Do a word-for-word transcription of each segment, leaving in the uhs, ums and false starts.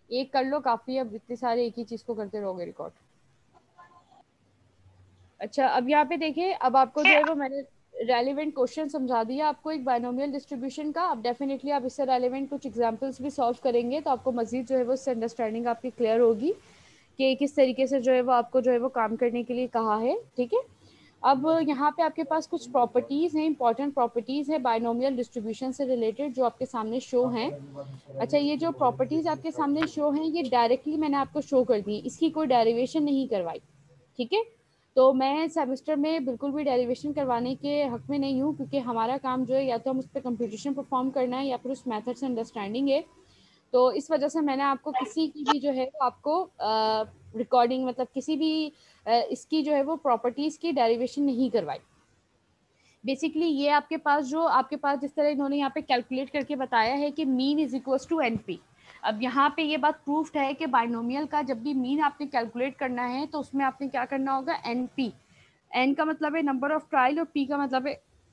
एक कर लो काफी है, अब इतने सारे एक ही चीज को करते रहोगे रिकॉर्ड। अच्छा, अब यहाँ पे देखिए, अब आपको जो है वो मैंने रेलिवेंट क्वेश्चन समझा दिया आपको एक बाइनोमियल डिस्ट्रीब्यूशन का। अब डेफिनेटली आप इससे रेलिवेंट कुछ एग्जांपल्स भी सॉल्व करेंगे तो आपको मजीद जो है वो इससे अंडरस्टैंडिंग आपकी क्लियर होगी कि किस तरीके से जो है वो आपको जो है वो काम करने के लिए कहा है। ठीक है, अब यहाँ पे आपके पास कुछ प्रॉपर्टीज हैं, इंपॉर्टेंट प्रॉपर्टीज है बाइनोमियल डिस्ट्रीब्यूशन से रिलेटेड जो आपके सामने शो हैं। अच्छा, ये जो प्रॉपर्टीज आपके सामने शो हैं ये डायरेक्टली मैंने आपको शो कर दी, इसकी कोई डेरिवेशन नहीं करवाई। ठीक है, तो मैं सेमेस्टर में बिल्कुल भी डेरिवेशन करवाने के हक में नहीं हूँ, क्योंकि हमारा काम जो है या तो हम उस पर कंप्यूटेशन परफॉर्म करना है या फिर उस मेथड से अंडरस्टैंडिंग है। तो इस वजह से मैंने आपको किसी की भी जो है वो आपको रिकॉर्डिंग मतलब किसी भी अ, इसकी जो है वो प्रॉपर्टीज की डेरिवेशन नहीं करवाई। बेसिकली ये आपके पास जो आपके पास जिस तरह इन्होंने यहाँ पे कैलकुलेट करके बताया है कि mean is equal to N P. अब यहाँ पे ये बात प्रूफ्ड है कि बाइनोमियल का जब भी मीन आपने कैलकुलेट करना है तो उसमें आपने क्या करना होगा, एन पी। एन का मतलब है नंबर ऑफ ट्रायल और पी का मतलब है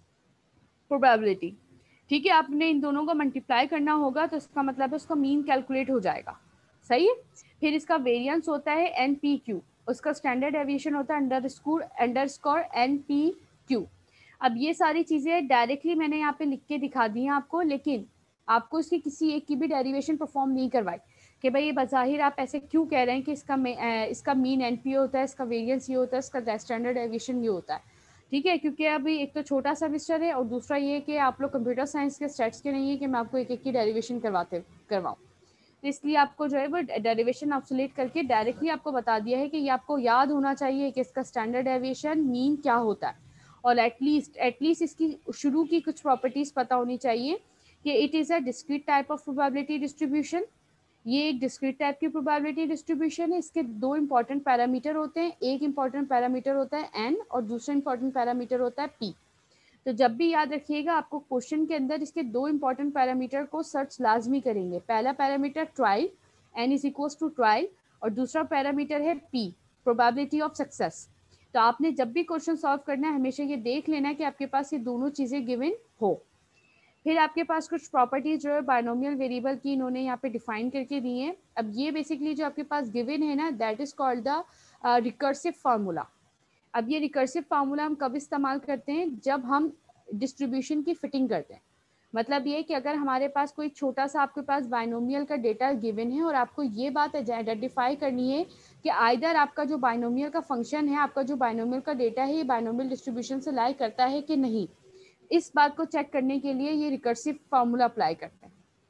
प्रोबेबिलिटी। ठीक है, आपने इन दोनों को मल्टीप्लाई करना होगा तो इसका मतलब है उसका मीन कैलकुलेट हो जाएगा। सही है, फिर इसका वेरिएंस होता है एन पी क्यू, उसका स्टैंडर्ड एविएशन होता है under score under score N P Q. अब ये सारी चीजें डायरेक्टली मैंने यहाँ पे लिख के दिखा दी हैं आपको, लेकिन आपको इसकी किसी एक की भी डेरिवेशन परफॉर्म नहीं करवाई कि भाई ये बज़ाहिर आप ऐसे क्यों कह रहे हैं कि इसका इसका मीन एनपीओ होता है, इसका वेरिएंस ये होता है, इसका स्टैंडर्ड एविएशन ये होता है। ठीक है, क्योंकि अभी एक तो छोटा सेमेस्टर है और दूसरा ये कि आप लोग कंप्यूटर साइंस के स्टेट्स के नहीं है कि मैं आपको एक एक की डेरिवेशन करवाते करवाऊँ। तो इसलिए आपको जो है वो डेरिवेशन ऑब्सोलेट करके डायरेक्टली आपको बता दिया है कि ये आपको याद होना चाहिए कि इसका स्टैंडर्ड एविएशन मीन क्या होता है, और एटलीस्ट एटलीस्ट इसकी शुरू की कुछ प्रॉपर्टीज पता होनी चाहिए कि it is a discrete type of probability distribution. ये एक डिस्क्रीट टाइप की प्रोबेबिलिटी डिस्ट्रीब्यूशन है। इसके दो इंपॉर्टेंट पैरामीटर होते हैं, एक इंपॉर्टेंट पैरामीटर होता है एन और दूसरा इंपॉर्टेंट पैरामीटर होता है पी। तो जब भी याद रखिएगा आपको क्वेश्चन के अंदर इसके दो इंपॉर्टेंट पैरामीटर को सर्च लाजमी करेंगे। पहला parameter trial, N is equal to trial, और दूसरा पैरामीटर है पी, प्रोबेबिलिटी ऑफ सक्सेस। तो आपने जब भी क्वेश्चन सॉल्व करना है हमेशा ये देख लेना है कि आपके पास ये दोनों चीजें गिवन हो। फिर आपके पास कुछ प्रॉपर्टीज जो है बाइनोमियल वेरिएबल की इन्होंने यहाँ पे डिफाइन करके दी है। अब ये बेसिकली जो आपके पास गिवन है ना, that is called the recursive formula. अब ये रिकर्सिव फार्मूला हम कब इस्तेमाल करते हैं, जब हम डिस्ट्रीब्यूशन की फिटिंग करते हैं। मतलब ये कि अगर हमारे पास कोई छोटा सा आपके पास बाइनोमियल का डेटा गिवन है और आपको ये बात आइडेंटिफाई करनी है कि आइदर आपका जो बाइनोमियल का फंक्शन है, आपका जो बाइनोमियल का डेटा है, ये बाइनोमियल डिस्ट्रीब्यूशन से लाई करता है कि नहीं, इस बात को चेक करने के लिए ये रिकर्सिव फार्मूला अप्लाई करते हैं।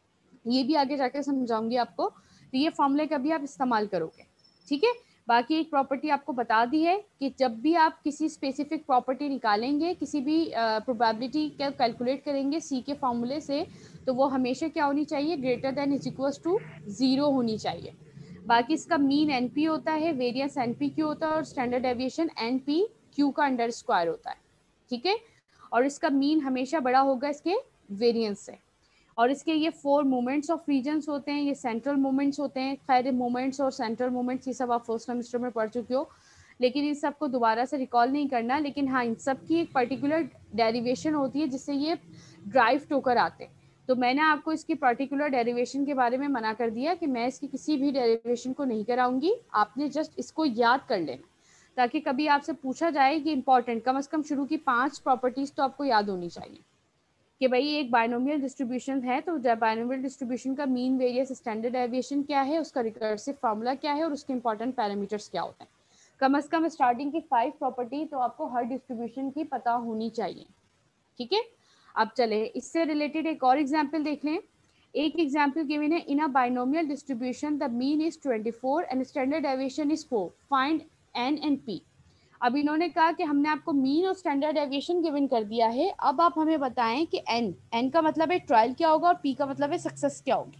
ये भी आगे जाके समझाऊंगी आपको, तो ये फॉर्मूले का भी आप इस्तेमाल करोगे। ठीक है, बाकी एक प्रॉपर्टी आपको बता दी है कि जब भी आप किसी स्पेसिफिक प्रॉपर्टी निकालेंगे, किसी भी प्रोबेबिलिटी का कैलकुलेट करेंगे सी के फॉर्मूले से, तो वो हमेशा क्या होनी चाहिए, greater than is equal to zero होनी चाहिए। बाकी इसका मीन एन पी होता है, वेरियंस एन पी क्यू होता है, और standard deviation N P Q का अंडर स्क्वायर होता है। ठीक है, और इसका मीन हमेशा बड़ा होगा इसके वेरियंस से। और इसके ये फोर मोमेंट्स ऑफ रीजन्स होते हैं, ये सेंट्रल मोमेंट्स होते हैं। खैर मोमेंट्स और सेंट्रल मोमेंट्स ये सब आप फर्स्ट सेमेस्टर में पढ़ चुके हो, लेकिन इन सबको दोबारा से रिकॉल नहीं करना। लेकिन हाँ, इन सब की एक पर्टिकुलर डेरिवेशन होती है जिससे ये ड्राइव होकर आते हैं। तो मैंने आपको इसकी पर्टिकुलर डेरिवेशन के बारे में मना कर दिया कि मैं इसकी किसी भी डेरिवेशन को नहीं कराऊंगी, आपने जस्ट इसको याद कर लेना, ताकि कभी आपसे पूछा जाए कि इंपॉर्टेंट कम से कम शुरू की पांच प्रॉपर्टीज तो आपको याद होनी चाहिए कि भाई एक बाइनोमियल डिस्ट्रीब्यूशन है, तो बाइनोमियल डिस्ट्रीब्यूशन का मीन वेरियस स्टैंडर्ड एविएशन क्या है, उसका रिकर्सिव फार्मूला क्या है, और उसके इंपॉर्टेंट पैरामीटर्स क्या होते हैं। कम से कम स्टार्टिंग की फाइव प्रॉपर्टी तो आपको हर डिस्ट्रीब्यूशन की पता होनी चाहिए। ठीक है, अब चले इससे रिलेटेड एक और एग्जाम्पल देख लें। एक एग्जाम्पल गिवन है, in a binomial distribution the mean is twenty four and standard deviation is four, find N and P. अब इन्होंने कहा कि हमने आपको मीन और स्टैंडर्ड एविएशन गिवन कर दिया है, अब आप हमें बताएं कि एन एन का मतलब है ट्रायल क्या होगा और पी का मतलब है सक्सेस क्या होगी।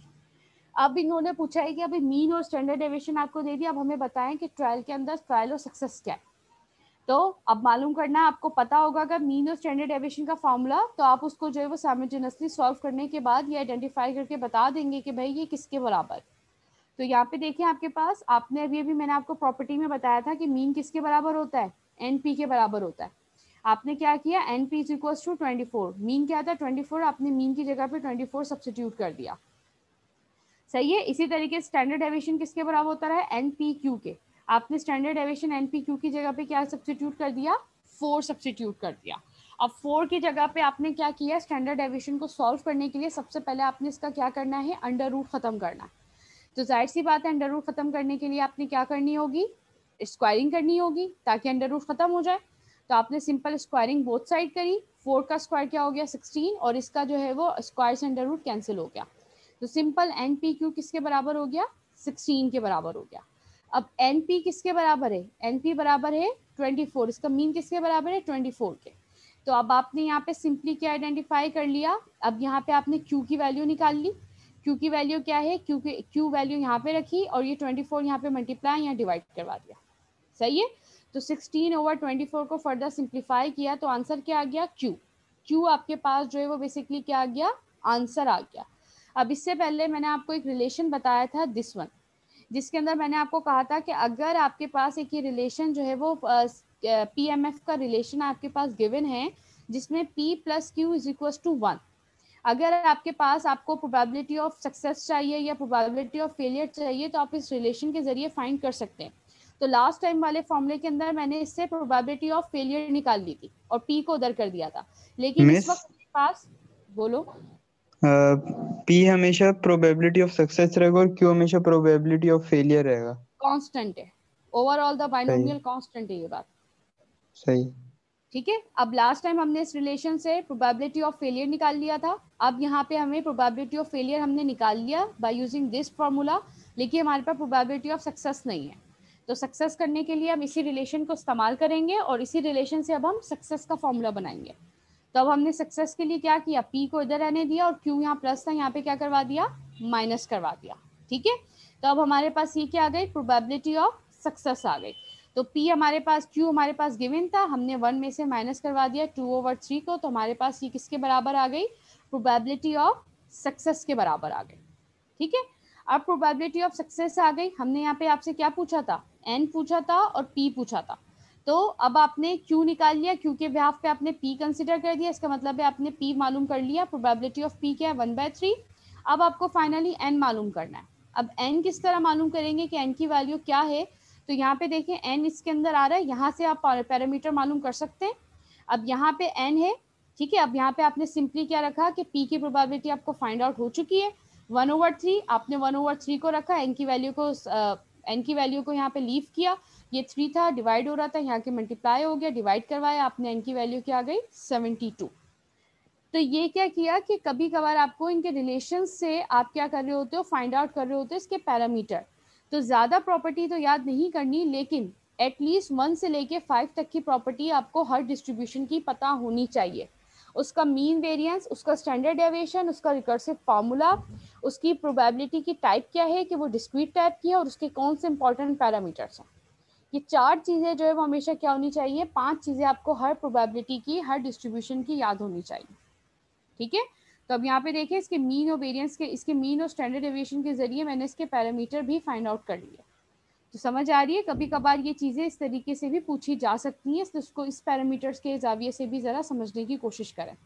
अब इन्होंने पूछा है कि अभी मीन और स्टैंडर्ड एविएशन आपको दे दिया, अब हमें बताएं कि ट्रायल के अंदर ट्रायल और सक्सेस क्या है। तो अब मालूम करना, आपको पता होगा अगर मीन और स्टैंडर्ड एविएशन का फॉर्मूला, तो आप उसको जो है वो साइमल्टेनियसली सॉल्व करने के बाद ये आइडेंटिफाई करके बता देंगे कि भाई ये किसके बराबर। तो यहाँ पे देखिए आपके पास, आपने अभी अभी मैंने आपको प्रॉपर्टी में बताया था कि मीन किसके बराबर होता है, एन पी के बराबर होता है। आपने क्या किया, N P is equal to twenty four, mean क्या था ट्वेंटी फोर, आपने मीन की जगह पे ट्वेंटी फोर सब्सटीट्यूट कर दिया। सही है। इसी तरीके से स्टैंडर्ड डेविएशन किसके बराबर होता रहा है, एन पी क्यू के। आपने standard deviation N P Q की जगह पे क्या सब्स्टिट्यूट कर दिया, फोर सब्स्टिट्यूट कर दिया। अब फोर की जगह पे आपने क्या किया, स्टैंडर्ड डेविएशन को सॉल्व करने के लिए सबसे पहले आपने इसका क्या करना है, अंडर रूट खत्म करना है। तो जाहिर सी बात है अंडर रूट खत्म करने के लिए आपने क्या करनी होगी, स्क्वायरिंग करनी होगी ताकि अंडर रूट खत्म हो जाए। तो आपने सिंपल स्क्वायरिंग बोथ साइड करी, फोर का स्क्वायर क्या हो गया सिक्सटीन, और इसका जो है वो स्क्वायर से अंडर रूट कैंसिल हो गया। तो सिंपल एन पी क्यू किसके बराबर हो गया, सिक्सटीन के बराबर हो गया। अब एन पी किसके बराबर है, एन पी बराबर है ट्वेंटी फोर, इसका मीन किसके बराबर है, ट्वेंटी फोर के। तो अब आपने यहाँ पे सिंपली क्या आइडेंटिफाई कर लिया, अब यहाँ पे आपने क्यू की वैल्यू निकाल ली। क्यू की वैल्यू क्या है, क्यू की क्यू वैल्यू यहाँ पे रखी और ये ट्वेंटी फोर यहाँ पे मल्टीप्लाई यहाँ डिवाइड करवा दिया। सही है। तो सिक्सटीन ओवर ट्वेंटी फोर को फर्दर सिंप्लीफाई किया तो आंसर क्या आ गया, क्यू। क्यू आपके पास जो है वो बेसिकली क्या आ गया, आंसर आ गया। अब इससे पहले मैंने आपको एक रिलेशन बताया था दिस वन, जिसके अंदर मैंने आपको कहा था कि अगर आपके पास एक ये रिलेशन जो है वो पी एम एफ का रिलेशन आपके पास गिवन है जिसमें p plus Q is equal to one, अगर आपके पास आपको प्रोबेबिलिटी ऑफ सक्सेस चाहिए या प्रोबेबिलिटी ऑफ फेलियर चाहिए तो आप इस रिलेशन के जरिए फाइंड कर सकते हैं। तो लास्ट टाइम वाले फॉर्मूले के अंदर मैंने इससे प्रोबेबिलिटी ऑफ फेलियर निकाल ली थी और p को उधर कर दिया था, लेकिन इस मिस, वक्त मेरे पास, बोलो। पी हमेशा प्रोबेबिलिटी ऑफ सक्सेस रहेगा और क्यू हमेशा प्रोबेबिलिटी ऑफ फेलियर रहेगा। कांस्टेंट है, ओवरऑल द सही। बाइनोमियल कांस्टेंट है ये बात। सही। ठीक है। अब लास्ट टाइम हमने इस रिलेशन से प्रोबेबिलिटी ऑफ फेलियर निकाल लिया था, अब यहाँ पे हमें प्रोबेबिलिटी ऑफ फेलियर हमने निकाल लिया बाय यूजिंग दिस फार्मूला, लेकिन हमारे पास प्रोबेबिलिटी ऑफ सक्सेस नहीं है। तो सक्सेस करने के लिए हम इसी रिलेशन को इस्तेमाल करेंगे और इसी रिलेशन से अब हम सक्सेस का फॉर्मूला बनाएंगे। तो अब हमने सक्सेस के लिए क्या किया, पी को इधर रहने दिया और क्यू यहाँ प्लस था, यहाँ पे क्या करवा दिया, माइनस करवा दिया। ठीक है। तो अब हमारे पास ये क्या आ गई, प्रोबेबिलिटी ऑफ सक्सेस आ गई। तो P हमारे पास, Q हमारे पास गिवन था, हमने वन में से माइनस करवा दिया टू ओवर थ्री को, तो हमारे पास ये किसके बराबर आ गई, प्रोबेबिलिटी ऑफ सक्सेस के बराबर आ गई। ठीक है। अब प्रोबेबिलिटी ऑफ सक्सेस आ गई, हमने यहाँ पे आपसे क्या पूछा था, N पूछा था और P पूछा था। तो अब आपने Q निकाल लिया, Q के बिहाफ पे आपने P कंसिडर कर दिया, इसका मतलब है आपने P मालूम कर लिया, प्रोबेबिलिटी ऑफ P क्या है, वन बाय थ्री। अब आपको फाइनली N मालूम करना है। अब N किस तरह मालूम करेंगे कि N की वैल्यू क्या है, तो यहाँ पे देखें n इसके अंदर आ रहा है, यहाँ से आप पैरामीटर मालूम कर सकते हैं। अब यहाँ पे n है, ठीक है। अब यहाँ पे आपने सिंपली क्या रखा कि p की प्रोबेबिलिटी आपको फाइंड आउट हो चुकी है, वन ओवर थ्री, आपने वन ओवर थ्री को रखा, n की वैल्यू को n की वैल्यू को यहाँ पे लीव किया, ये थ्री था, डिवाइड हो रहा था, यहाँ के मल्टीप्लाई हो गया, डिवाइड करवाया, आपने n की वैल्यू क्या आ गई, सेवेंटी टू। तो ये क्या किया कि कभी कभार आपको इनके रिलेशन से आप क्या कर रहे होते हो, फाइंड आउट कर रहे होते हो इसके पैरामीटर। तो ज़्यादा प्रॉपर्टी तो याद नहीं करनी, लेकिन एटलीस्ट वन से लेके फाइव तक की प्रॉपर्टी आपको हर डिस्ट्रीब्यूशन की पता होनी चाहिए। उसका मीन वेरिएंस, उसका स्टैंडर्ड डेविएशन, उसका रिकर्सिव फार्मूला, उसकी प्रोबेबिलिटी की टाइप क्या है कि वो डिस्क्रीट टाइप की है, और उसके कौन से इंपॉर्टेंट पैरामीटर्स हैं। ये चार चीज़ें जो है वो हमेशा क्या होनी चाहिए, पांच चीज़ें आपको हर प्रोबेबिलिटी की, हर डिस्ट्रीब्यूशन की याद होनी चाहिए। ठीक है। तो अब यहाँ पे देखिए इसके मीन और वेरिएंस के, इसके मीन और स्टैंडर्ड डेविएशन के जरिए मैंने इसके पैरामीटर भी फाइंड आउट कर लिए। तो समझ आ रही है, कभी कभार ये चीज़ें इस तरीके से भी पूछी जा सकती हैं, इसको इस पैरामीटर्स के जाविये से भी ज़रा समझने की कोशिश करें।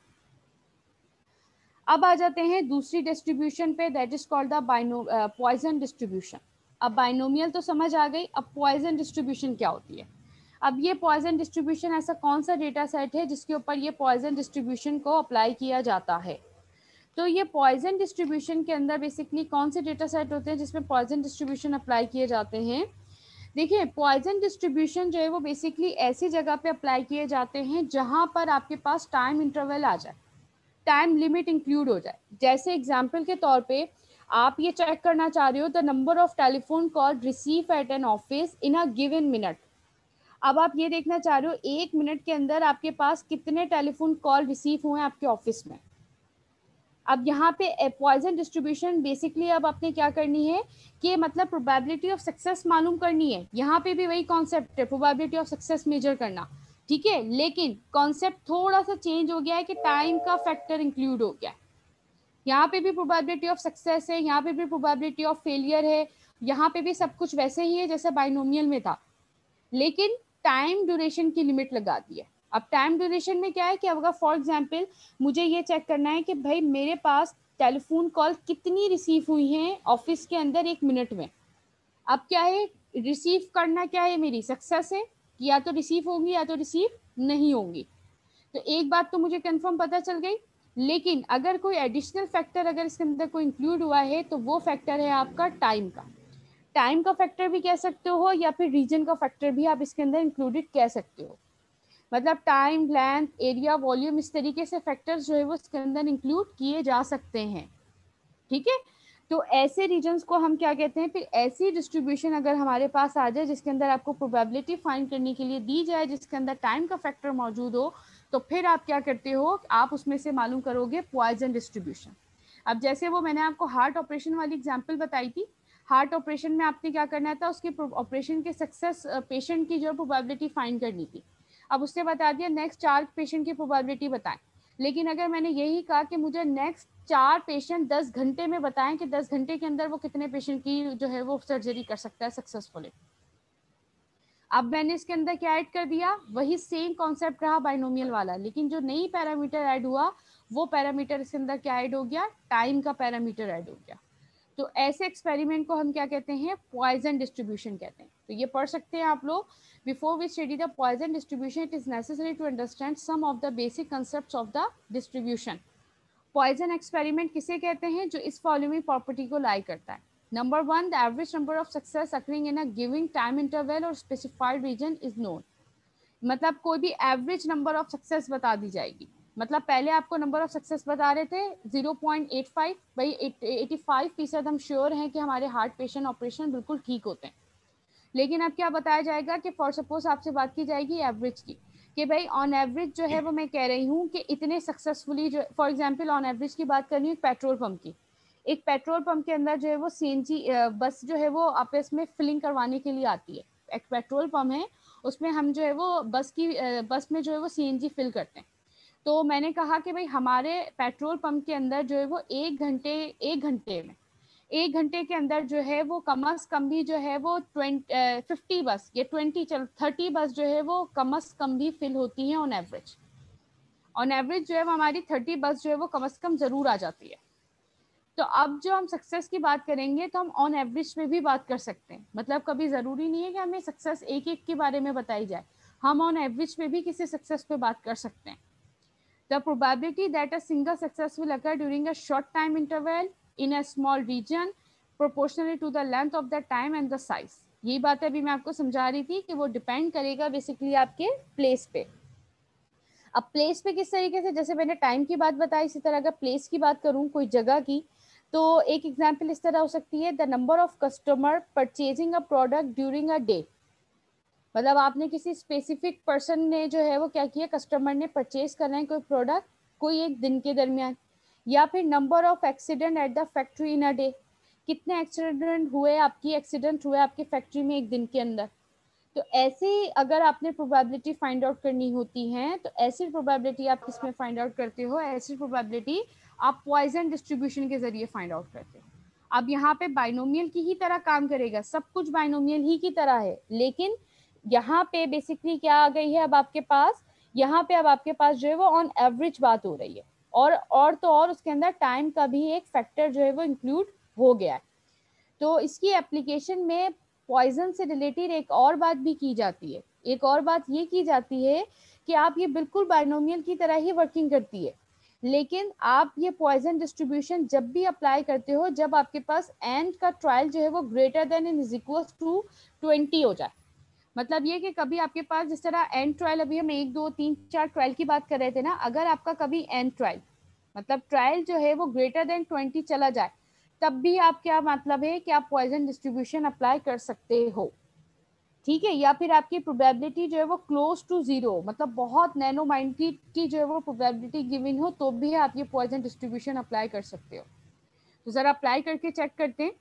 अब आ जाते हैं दूसरी डिस्ट्रीब्यूशन पे, that is called the bino Poisson distribution. अब बाइनोमियल तो समझ आ गई, अब पॉइजन डिस्ट्रीब्यूशन क्या होती है। अब ये पॉइजन डिस्ट्रीब्यूशन ऐसा कौन सा डेटा सेट है जिसके ऊपर ये पॉइजन डिस्ट्रीब्यूशन को अप्लाई किया जाता है। तो ये पॉइजन डिस्ट्रीब्यूशन के अंदर बेसिकली कौन से डेटा सेट होते हैं जिसमें पॉइजन डिस्ट्रीब्यूशन अप्लाई किए जाते हैं। देखिए पॉइजन डिस्ट्रीब्यूशन जो है वो बेसिकली ऐसी जगह पे अप्लाई किए जाते हैं जहां पर आपके पास टाइम इंटरवल आ जाए, टाइम लिमिट इंक्लूड हो जाए। जैसे एग्जांपल के तौर पे आप ये चेक करना चाह रहे हो the number of telephone call receive at an office in a given minute. अब आप ये देखना चाह रहे हो एक मिनट के अंदर आपके पास कितने टेलीफोन कॉल रिसीव हुए आपके ऑफिस में। अब यहाँ पे पॉइजन डिस्ट्रीब्यूशन बेसिकली अब आपने क्या करनी है कि मतलब प्रोबेबिलिटी ऑफ सक्सेस मालूम करनी है। यहाँ पे भी वही कॉन्सेप्ट है, प्रोबेबिलिटी ऑफ सक्सेस मेजर करना, ठीक है। लेकिन कॉन्सेप्ट थोड़ा सा चेंज हो गया है कि टाइम का फैक्टर इंक्लूड हो गया है। यहाँ पे भी प्रोबेबिलिटी ऑफ सक्सेस है, यहाँ पे भी प्रोबेबिलिटी ऑफ फेलियर है, यहाँ पे भी सब कुछ वैसे ही है जैसे बाइनोमियल में था, लेकिन टाइम ड्यूरेशन की लिमिट लगा दी है। अब टाइम ड्यूरेशन में क्या है कि अगर फॉर एग्जांपल मुझे ये चेक करना है कि भाई मेरे पास टेलीफोन कॉल कितनी रिसीव हुई हैं ऑफिस के अंदर एक मिनट में। अब क्या है, रिसीव करना क्या है, मेरी सक्सेस है, या तो रिसीव होंगी या तो रिसीव नहीं होंगी। तो एक बात तो मुझे कंफर्म पता चल गई। लेकिन अगर कोई एडिशनल फैक्टर अगर इसके अंदर कोई इंक्लूड हुआ है तो वो फैक्टर है आपका टाइम का। टाइम का फैक्टर भी कह सकते हो या फिर रीजन का फैक्टर भी आप इसके अंदर इंक्लूडेड कह सकते हो। मतलब टाइम, लेंथ, एरिया, वॉल्यूम, इस तरीके से फैक्टर्स जो है वो इसके अंदर इंक्लूड किए जा सकते हैं। ठीक है, तो ऐसे रीजन्स को हम क्या कहते हैं, फिर ऐसी डिस्ट्रीब्यूशन अगर हमारे पास आ जाए जिसके अंदर आपको प्रोबेबिलिटी फाइंड करने के लिए दी जाए, जिसके अंदर टाइम का फैक्टर मौजूद हो, तो फिर आप क्या करते हो, आप उसमें से मालूम करोगे पॉइजन डिस्ट्रीब्यूशन। अब जैसे वो मैंने आपको हार्ट ऑपरेशन वाली एग्जाम्पल बताई थी, हार्ट ऑपरेशन में आपने क्या करना था, उसके ऑपरेशन के सक्सेस पेशेंट की जो प्रोबेबिलिटी फाइंड करनी थी। अब उसने बता दिया नेक्स्ट चार पेशेंट की प्रोबेबिलिटी बताएं। लेकिन अगर मैंने यही कहा कि मुझे नेक्स्ट चार पेशेंट दस घंटे में बताएं कि दस घंटे के अंदर वो कितने पेशेंट की जो है वो सर्जरी कर सकता है सक्सेसफुली। अब मैंने इसके अंदर क्या ऐड कर दिया, वही सेम कॉन्सेप्ट रहा बाइनोमियल वाला, लेकिन जो नई पैरामीटर ऐड हुआ वो पैरामीटर इसके अंदर क्या ऐड हो गया, टाइम का पैरामीटर ऐड हो गया। तो ऐसे एक्सपेरिमेंट को हम क्या कहते हैं, पॉइजन डिस्ट्रीब्यूशन कहते हैं। तो ये पढ़ सकते हैं आप लोग। Before we study the Poisson distribution it is necessary to understand some of the basic concepts of the distribution. Poisson experiment किसे कहते हैं, जो इस फॉलोइंग प्रॉपर्टी को लाई करता है। Number one, the average number of success occurring in a giving time interval और स्पेसिफाइड रीजन इज नोन। मतलब कोई भी एवरेज नंबर ऑफ सक्सेस बता दी जाएगी। मतलब पहले आपको नंबर ऑफ सक्सेस बता रहे थे ज़ीरो पॉइंट एट फाइव, भाई पचासी फीसद हम श्योर हैं कि हमारे हार्ट पेशेंट ऑपरेशन बिल्कुल ठीक होते हैं। लेकिन अब क्या बताया जाएगा कि फॉर सपोज आपसे बात की जाएगी एवरेज की, कि भाई ऑन एवरेज जो है वो मैं कह रही हूँ कि इतने सक्सेसफुली जो, फॉर एग्जांपल ऑन एवरेज की बात कर रही हूँ पेट्रोल पंप की। एक पेट्रोल पंप के अंदर जो है वो सीएनजी बस जो है वो आपस में फिलिंग करवाने के लिए आती है। एक पेट्रोल पंप है, उसमें हम जो है वो बस की बस में जो है वो सीएनजी फिल करते हैं। तो मैंने कहा कि भाई हमारे पेट्रोल पंप के अंदर जो है वो एक घंटे एक घंटे में एक घंटे के अंदर जो है वो कम अज कम भी जो है वो ट्वेंटी फिफ्टी बस या ट्वेंटी चल थर्टी बस जो है वो कम अज कम भी फिल होती है ऑन एवरेज। ऑन एवरेज जो है वो हमारी थर्टी बस जो है वो कम अज कम जरूर आ जाती है। तो अब जो हम सक्सेस की बात करेंगे तो हम ऑन एवरेज पे भी बात कर सकते हैं। मतलब कभी जरूरी नहीं है कि हमें सक्सेस एक एक के बारे में बताई जाए, हम ऑन एवरेज पे भी किसी सक्सेस पे बात कर सकते हैं। The probability that a single success will occur during a short time interval in a small region proportionally to the length of the time and the size. यही बात अभी मैं आपको समझा रही थी कि वो डिपेंड करेगा बेसिकली आपके प्लेस पे। अब प्लेस पे किस तरीके से, जैसे मैंने टाइम की बात बताई, इसी तरह अगर प्लेस की बात करूं कोई जगह की, तो एक एग्जांपल इस तरह हो सकती है, the number of customer purchasing a product during a day. मतलब आपने किसी स्पेसिफिक पर्सन ने जो है वो क्या किया, कस्टमर ने परचेज करना है कोई प्रोडक्ट कोई एक दिन के दरमियान। या फिर number of accident at the factory in a day, कितने एक्सीडेंट हुए आपकी एक्सीडेंट हुए आपकी फैक्ट्री में एक दिन के अंदर। तो ऐसे अगर आपने प्रोबेबिलिटी फाइंड आउट करनी होती है तो ऐसी प्रोबेबिलिटी आप किसमें फाइंड आउट करते हो, ऐसी प्रोबेबिलिटी आप पॉइजन डिस्ट्रीब्यूशन के जरिए फाइंड आउट करते हो। अब यहाँ पे बाइनोमियल की ही तरह काम करेगा, सब कुछ बाइनोमियल ही की तरह है, लेकिन यहाँ पे बेसिकली क्या आ गई है अब आपके पास, यहाँ पे अब आपके पास जो है वो ऑन एवरेज बात हो रही है, और और तो और उसके अंदर टाइम का भी एक फैक्टर जो है वो इंक्लूड हो गया है। तो इसकी एप्लीकेशन में पॉइजन से रिलेटेड एक और बात भी की जाती है। एक और बात ये की जाती है कि आप ये बिल्कुल बाइनोमियल की तरह ही वर्किंग करती है, लेकिन आप ये पॉइजन डिस्ट्रीब्यूशन जब भी अप्लाई करते हो जब आपके पास एंड का ट्रायल जो है वो greater than in is equal to twenty हो जाए। मतलब ये कि कभी आपके पास जिस तरह एंड ट्रायल, अभी हम एक दो तीन चार ट्रायल की बात कर रहे थे ना, अगर आपका कभी एंड ट्रायल मतलब ट्रायल जो है वो ग्रेटर देन ट्वेंटी चला जाए, तब भी आप क्या मतलब है कि आप पॉइजन डिस्ट्रीब्यूशन अप्लाई कर सकते हो। ठीक है, या फिर आपकी प्रोबेबिलिटी जो है वो क्लोज टू जीरो, मतलब बहुत नैनो माइंड की जो है वो प्रोबेबिलिटी गिवन हो तो भी आप ये पॉइजन डिस्ट्रीब्यूशन अप्लाई कर सकते हो। तो जरा अप्लाई करके चेक करते हैं।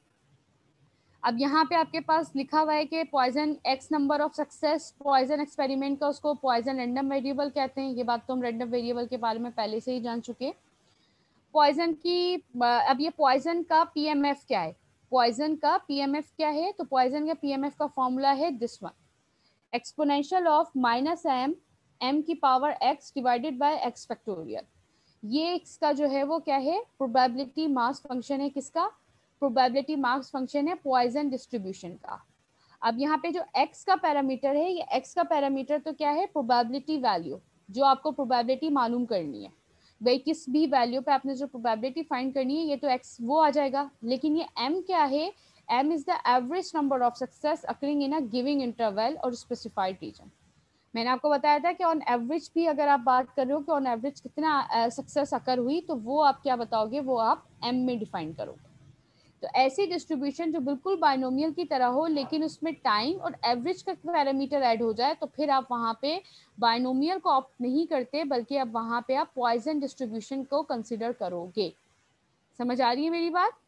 अब यहाँ पे आपके पास लिखा हुआ है कि Poisson X number of success, Poisson experiment का उसको पॉइजन रैंडम वेरिएबल कहते हैं। ये बात तो हम रैंडम वेरिएबल के बारे में पहले से ही जान चुके हैं। पॉइजन की, अब ये पॉइजन का पीएमएफ क्या है, पॉइजन का पीएमएफ क्या है, तो पॉइजन का पीएमएफ का फॉर्मूला है this one, exponential of minus M M की power X divided by X factorial. ये इसका जो है वो क्या है, प्रोबेबिलिटी मास फंक्शन है। किसका? प्रोबेबिलिटी मास फंक्शन है पॉइसन डिस्ट्रीब्यूशन का। अब यहाँ पे जो x का पैरामीटर है, ये x का पैरामीटर तो क्या है, प्रोबेबिलिटी वैल्यू, जो आपको प्रोबेबिलिटी मालूम करनी है भाई, किस भी वैल्यू पे आपने जो प्रोबेबिलिटी फाइंड करनी है, ये तो x वो आ जाएगा। लेकिन ये m क्या है? m is the average number of success occurring in a giving interval और स्पेसिफाइड रीजन। मैंने आपको बताया था कि ऑन एवरेज भी अगर आप बात कर रहे हो कि ऑन एवरेज कितना सक्सेस uh, अकर हुई, तो वो आप क्या बताओगे, वो आप m में डिफाइन करोगे। तो ऐसी डिस्ट्रीब्यूशन जो बिल्कुल बाइनोमियल की तरह हो, लेकिन उसमें टाइम और एवरेज का पैरामीटर ऐड हो जाए, तो फिर आप वहां पे बाइनोमियल को ऑप्ट नहीं करते, बल्कि अब वहां पे आप पॉइसन डिस्ट्रीब्यूशन को कंसिडर करोगे। समझ आ रही है मेरी बात?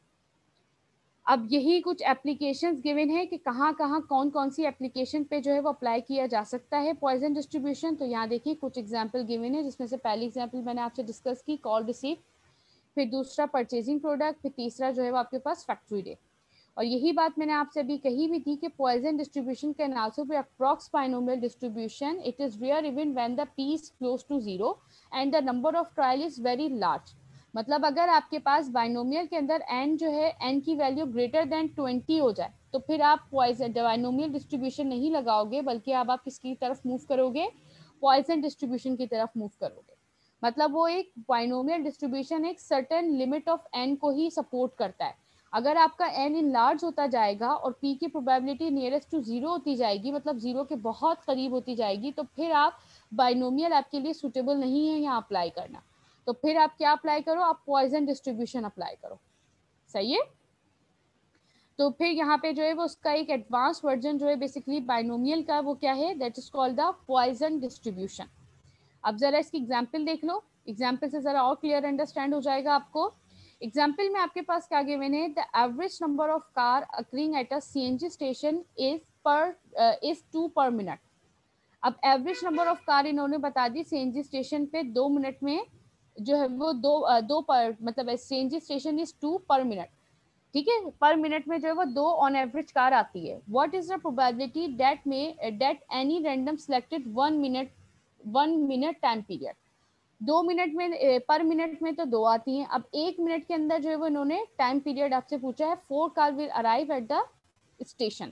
अब यही कुछ एप्लीकेशंस गिवन है कि कहाँ कहाँ कौन कौन सी एप्लीकेशन पे जो है वो अप्लाई किया जा सकता है पॉइसन डिस्ट्रीब्यूशन। तो यहाँ देखिए कुछ एग्जाम्पल गिवन है, जिसमें से पहली एग्जाम्पल मैंने आपसे डिस्कस की, कॉल रिसीव, फिर दूसरा परचेजिंग प्रोडक्ट, फिर तीसरा जो है वो आपके पास फैक्ट्री डे। और यही बात मैंने आपसे अभी कही भी थी कि Poisson distribution can also be approx binomial distribution. It is rare even when the P is close to zero and the number of trial is very large. मतलब अगर आपके पास बाइनोमियल के अंदर n जो है, n की वैल्यू ग्रेटर देन ट्वेंटी हो जाए, तो फिर आप पॉइसन बाइनोमियल डिस्ट्रीब्यूशन नहीं लगाओगे, बल्कि अब आप किसकी तरफ मूव करोगे, पॉइसन डिस्ट्रीब्यूशन की तरफ मूव करोगे। मतलब वो एक बाइनोमियल डिस्ट्रीब्यूशन एक सर्टेन लिमिट ऑफ n को ही सपोर्ट करता है। अगर आपका n इन लार्ज होता जाएगा और p की प्रोबेबिलिटी नियरेस्ट टू जीरो होती जाएगी, मतलब जीरो के बहुत करीब होती जाएगी, तो फिर आप बाइनोमियल आपके लिए सुटेबल नहीं है यहाँ अप्लाई करना। तो फिर आप क्या अप्लाई करो, आप पॉइसन डिस्ट्रीब्यूशन अप्लाई करो। सही है? तो फिर यहाँ पे जो है वो उसका एक एडवांस वर्जन जो है बेसिकली बाइनोमियल का, वो क्या है, that is called the Poisson distribution. अब जरा इसकी एग्जाम्पल देख लो, एग्जाम्पल से जरा और क्लियर अंडरस्टैंड हो जाएगा आपको। एग्जाम्पल में आपके पास क्या गिवन है, the average number of car occurring at a CNG station is per is two per minute. अब एवरेज नंबर ऑफ कार इन्होंने बता दी सीएनजी स्टेशन पे दो मिनट में जो है वो दो uh, दो पर, मतलब CNG station is two per minute. ठीक है, पर मिनट में जो है वो दो ऑन एवरेज कार आती है। What is the probability that में that any random selected one minute one minute time period. दो मिनट में, पर मिनट में तो दो आती हैं। अब एक मिनट के अंदर जो है वो इन्होंने टाइम पीरियड आपसे पूछा है, four car will arrive at the station.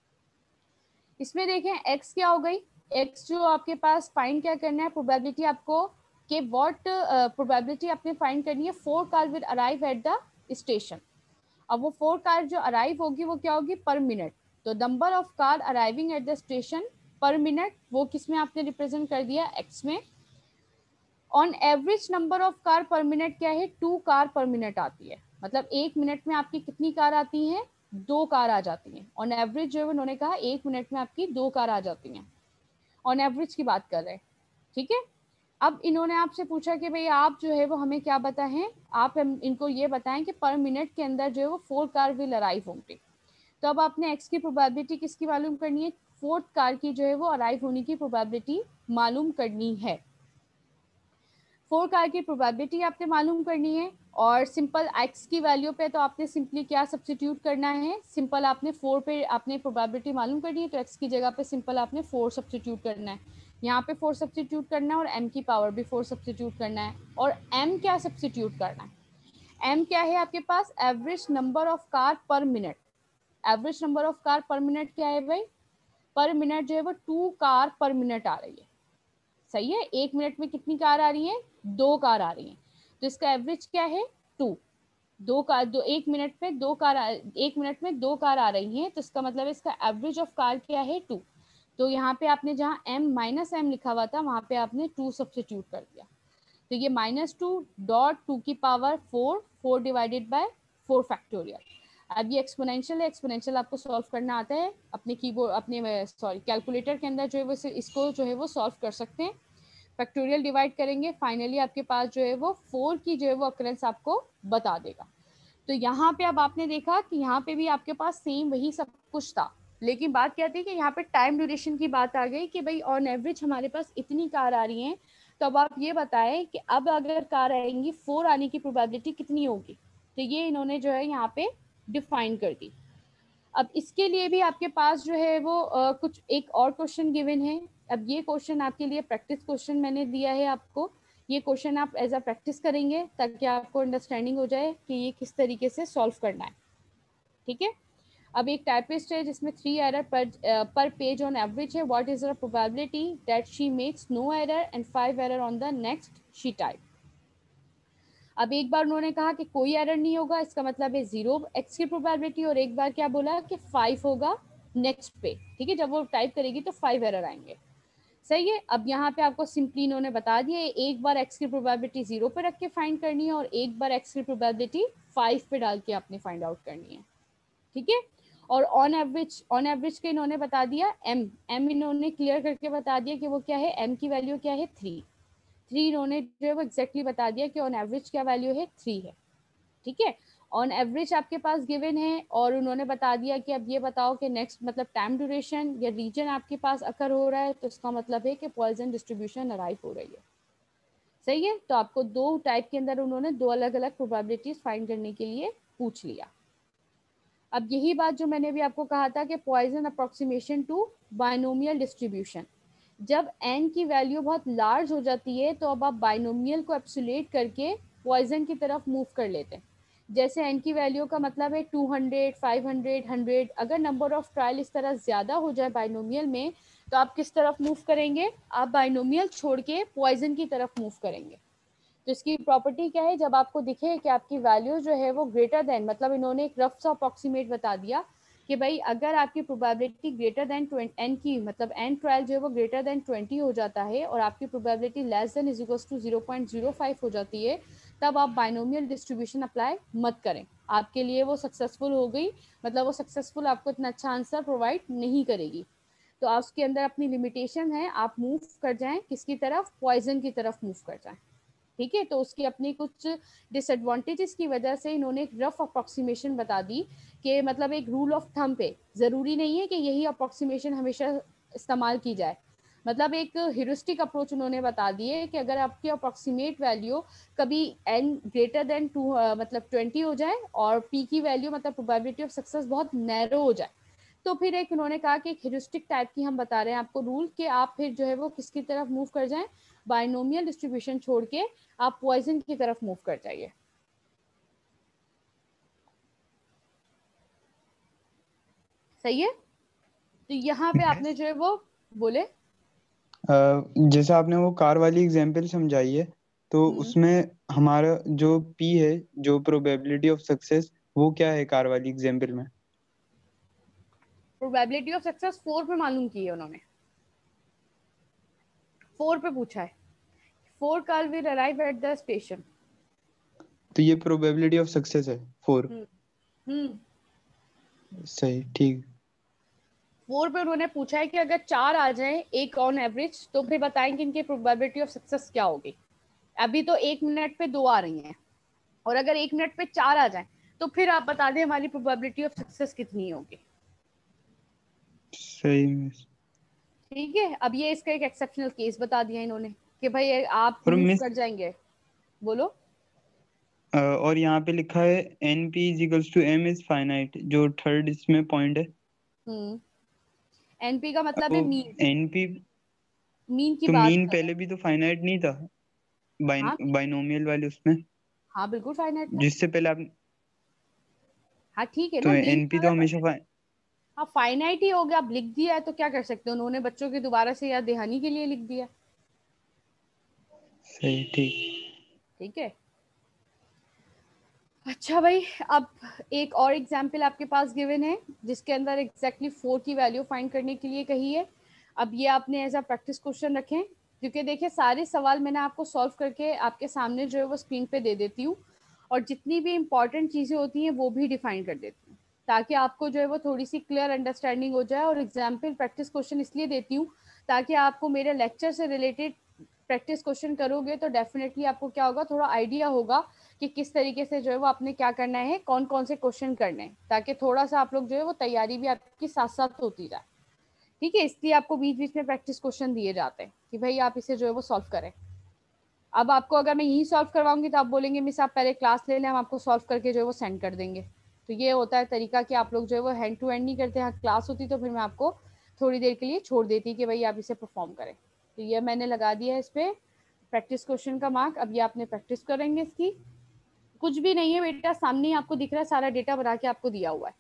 इसमें देखें x क्या हो गई, x जो आपके पास फाइंड क्या करना है, प्रोबेबिलिटी आपको कि व्हाट प्रोबेबिलिटी आपने फाइंड करनी है, four car will arrive at the station. अब वो फोर कार जो अराइव होगी वो क्या होगी, पर मिनट। तो number of car arriving at the station per minute, वो किस में आपने रिप्रेजेंट कर दिया, x में। On average number of car per minute क्या है, टू कार पर मिनट आती है। मतलब एक मिनट में आपकी कितनी कार आती हैं, दो कार आ जाती हैं। ऑन एवरेज जो है उन्होंने कहा एक मिनट में आपकी दो कार आ जाती हैं, ऑन एवरेज की बात कर रहे हैं। ठीक है, अब इन्होंने आपसे पूछा कि भाई आप जो है वो हमें क्या बताएं, आप इनको ये बताएं कि पर मिनट के अंदर जो है वो फोर कार विल अराइव होंगे। तो अब आपने एक्स की प्रोबेबिलिटी किसकी मालूम करनी है, फोर्थ कार की जो है वो अराइव होने की प्रोबेबिलिटी मालूम करनी है। फोर कार की प्रोबेबिलिटी आपने मालूम करनी है, और सिंपल एक्स की वैल्यू पे तो आपने सिंपली क्या सब्स्टिट्यूट करना है, सिंपल आपने फोर पे आपने प्रोबेबिलिटी मालूम करनी है, तो एक्स की जगह पे सिंपल आपने फोर सब्स्टिट्यूट करना है। यहाँ पे फोर सब्स्टिट्यूट करना है, और एम की पावर भी फोर सब्स्टिट्यूट करना है। और एम क्या सब्स्टिट्यूट करना है, एम क्या है आपके पास, average number of car per minute. Average number of car per minute क्या है भाई, पर मिनट जो है वो टू कार पर मिनट आ रही है। सही है, एक मिनट में कितनी कार आ रही है, दो कार आ रही है। तो इसका एवरेज क्या है, टू। दो कार, दो एक मिनट में दो कार, एक मिनट में दो कार आ रही हैं, तो इसका मतलब है इसका एवरेज ऑफ कार क्या है, टू। तो यहाँ पे आपने जहाँ m माइनस एम लिखा हुआ था, वहां पे आपने टू सब्स्टिट्यूट कर दिया। तो ये माइनस टू डॉट टू की power four, four divided by four factorial. अब ये एक्सपोनेंशियल है, एक्सपोनेंशियल आपको सॉल्व करना आता है अपने कीबोर्ड, अपने सॉरी कैलकुलेटर के अंदर जो है वो इसको जो है वो सॉल्व कर सकते हैं। फैक्टोरियल डिवाइड करेंगे, फाइनली आपके पास जो है वो फोर की जो है वो अकरेंस आपको बता देगा। तो यहाँ पे अब आपने देखा कि यहाँ पे भी आपके पास सेम वही सब कुछ था, लेकिन बात क्या थी कि यहाँ पे टाइम ड्यूरेशन की बात आ गई कि भाई ऑन एवरेज हमारे पास इतनी कार आ रही हैं। तो अब आप ये बताएं कि अब अगर कार आएंगी फोर आने की प्रोबेबिलिटी कितनी होगी। तो ये इन्होंने जो है यहाँ पे डिफाइन कर दी। अब इसके लिए भी आपके पास जो है वो आ, कुछ एक और क्वेश्चन गिवन है। अब ये क्वेश्चन आपके लिए प्रैक्टिस क्वेश्चन मैंने दिया है आपको। ये क्वेश्चन आप एज अ प्रैक्टिस करेंगे ताकि आपको अंडरस्टैंडिंग हो जाए कि ये किस तरीके से सॉल्व करना है, ठीक है। अब एक टाइपिस्ट है जिसमें three error per per page on average है, what is the probability that she makes no error and five error on the next she type. अब एक बार उन्होंने कहा कि कोई एरर नहीं होगा, इसका मतलब है जीरो एक्स की प्रोबेबिलिटी, और एक बार क्या बोला कि फाइव होगा नेक्स्ट पे, ठीक है, जब वो टाइप करेगी तो फाइव एरर आएंगे, सही है। अब यहाँ पे आपको सिंपली इन्होंने बता दिया एक बार एक्स की प्रोबेबिलिटी जीरो पे रख के फाइंड करनी है और एक बार एक्स की प्रोबेबिलिटी फाइव पे डाल के आपने फाइंड आउट करनी है, ठीक है। और ऑन एवरेज, ऑन एवरेज के इन्होंने बता दिया एम, एम इन्होंने क्लियर करके बता दिया कि वो क्या है, एम की वैल्यू क्या है, थ्री, थ्री इन्होंने जो है वो एग्जैक्टली बता दिया कि ऑन एवरेज क्या वैल्यू है, थ्री है, ठीक है। ऑन एवरेज आपके पास गिवन है और उन्होंने बता दिया कि अब ये बताओ कि नेक्स्ट मतलब टाइम ड्यूरेशन या रीजन आपके पास अकर हो रहा है, तो इसका मतलब है कि पॉइजन डिस्ट्रीब्यूशन अराइव हो रही है, सही है। तो आपको दो टाइप के अंदर उन्होंने दो अलग अलग प्रोबेबिलिटीज फाइंड करने के लिए पूछ लिया। अब यही बात जो मैंने भी आपको कहा था कि Poisson approximation to binomial distribution, जब एन की वैल्यू बहुत लार्ज हो जाती है तो अब आप बाइनोमियल को एब्सोल्यूट करके पॉइजन की तरफ मूव कर लेते हैं। जैसे एन की वैल्यू का मतलब है two hundred, five hundred, hundred, अगर नंबर ऑफ ट्रायल इस तरह ज़्यादा हो जाए बाइनोमियल में तो आप किस तरफ मूव करेंगे, आप बाइनोमियल छोड़ के पॉइजन की तरफ मूव करेंगे। तो इसकी प्रॉपर्टी क्या है, जब आपको दिखे कि आपकी वैल्यू जो है वो ग्रेटर देन, मतलब इन्होंने एक रफ सा अप्रॉक्सीमेट बता दिया कि भाई अगर आपकी प्रोबेबिलिटी ग्रेटर देन एन की मतलब एन ट्रायल जो है वो ग्रेटर देन ट्वेंटी हो जाता है और आपकी probability less than is equals to zero point zero five हो जाती है, तब आप बाइनोमियल डिस्ट्रीब्यूशन अप्लाई मत करें, आपके लिए वो सक्सेसफुल हो गई, मतलब वो सक्सेसफुल आपको इतना अच्छा आंसर प्रोवाइड नहीं करेगी। तो आप उसके अंदर अपनी लिमिटेशन है, आप मूव कर जाएं किसकी तरफ, पॉइजन की तरफ मूव कर जाएं, ठीक है। तो उसकी अपनी कुछ डिसएडवांटेजेस की वजह से इन्होंने एक रफ अप्रोक्सीमेशन बता दी कि मतलब एक रूल ऑफ थंब पे, ज़रूरी नहीं है कि यही अप्रोक्सीमेशन हमेशा इस्तेमाल की जाए, मतलब एक ह्यूरिस्टिक अप्रोच उन्होंने बता दी है कि अगर आपकी अप्रोक्सीमेट वैल्यू कभी एन ग्रेटर देन टू मतलब ट्वेंटी हो जाए और पी की वैल्यू मतलब प्रोबेबिलिटी ऑफ सक्सेस बहुत नैरो हो जाए, तो फिर एक उन्होंने कहा कि एक ह्यूरिस्टिक टाइप की हम बता रहे हैं आपको रूल कि आप फिर जो है वो किसकी तरफ मूव कर जाएं, बाइनोमियल डिस्ट्रीब्यूशन छोड़ के आप पॉइजन की तरफ मूव कर जाइए, सही है। तो यहाँ पे आपने जो है वो बोले अ, जैसे आपने वो कार वाली एग्जांपल समझाई है तो उसमें हमारा जो पी है, जो प्रोबेबिलिटी ऑफ सक्सेस, वो क्या है कार वाली एग्जांपल में? प्रोबेबिलिटी ऑफ सक्सेस फोर पे मालूम की है उन्होंने, फोर पे पूछा है, four car will arrive at the station. तो ये प्रोबेबिलिटी ऑफ सक्सेस है फोर। हम्म हम्म सही, ठीक। फोर पे उन्होंने पूछा है कि अगर चार आ जाए एक ऑन एवरेज तो फिर बताएंगे इनकी प्रोबेबिलिटी ऑफ सक्सेस क्या होगी। अभी तो एक मिनट पे दो आ रही हैं और अगर एक मिनट पे चार आ जाए तो फिर आप बता दें हमारी प्रोबेबिलिटी ऑफ सक्सेस कितनी होगी, सही में। ठीक है। अब ये इसका एक एक्सेप्शनल केस बता दिया इन्होंने कि भाई आप और मूव मिस, कर जाएंगे, बोलो। और यहाँ पे लिखा है N P is equals to M is finite, जो थर्ड इसमें पॉइंट है। हम्म एनपी का मतलब है तो मीन, एन पी, मीन की तो बात मीन कर रहे हैं। पहले भी तो फाइनाइट नहीं था बाइन हाँ बाइनोमियल वाले उसमें, हाँ बिल्कुल फाइनाइट था। जिससे पहले आप, हाँ ठीक है तो ना, मीन एनपी तो हमेशा फाइ हाँ फाइनाइट ही हो गया, आप लिख दिया है तो क्या कर सकते हैं, उन्होंने बच्चों की दोबारा से याद दहानी के लिए लिख दिया, सही, ठीक। ठीक है। अच्छा भाई, अब एक और एग्जाम्पल आपके पास गिवन है जिसके अंदर एग्जैक्टली फोर की वैल्यू फाइंड करने के लिए कही है। अब ये आपने एज अ प्रैक्टिस क्वेश्चन रखें, क्योंकि देखिए सारे सवाल मैंने आपको सॉल्व करके आपके सामने जो है वो स्क्रीन पे दे देती हूँ और जितनी भी इंपॉर्टेंट चीज़ें होती हैं वो भी डिफाइन कर देती हूँ ताकि आपको जो है वो थोड़ी सी क्लियर अंडरस्टैंडिंग हो जाए। और एग्जाम्पल प्रैक्टिस क्वेश्चन इसलिए देती हूँ ताकि आपको मेरे लेक्चर से रिलेटेड प्रैक्टिस क्वेश्चन करोगे तो डेफिनेटली आपको क्या होगा, थोड़ा आइडिया होगा कि किस तरीके से जो है वो आपने क्या करना है, कौन कौन से क्वेश्चन करने हैं, ताकि थोड़ा सा आप लोग जो है वो तैयारी भी आपकी साथ साथ होती जाए, ठीक है। इसलिए आपको बीच बीच में प्रैक्टिस क्वेश्चन दिए जाते हैं कि भाई आप इसे जो है वो सॉल्व करें। अब आपको अगर मैं यही सॉल्व करवाऊंगी तो आप बोलेंगे मिस आप पहले क्लास ले लें, हम आपको सॉल्व करके जो है वो सेंड कर देंगे। तो ये होता है तरीका कि आप लोग जो है वो हैंड टू हैंड नहीं करते हैं, क्लास होती तो फिर मैं आपको थोड़ी देर के लिए छोड़ देती कि भाई आप इसे परफॉर्म करें। तो ये मैंने लगा दिया है इस पर प्रैक्टिस क्वेश्चन का मार्क। अब ये आपने प्रैक्टिस करेंगे इसकी, कुछ भी नहीं है बेटा, सामने ही आपको दिख रहा है, सारा डेटा बना के आपको दिया हुआ है।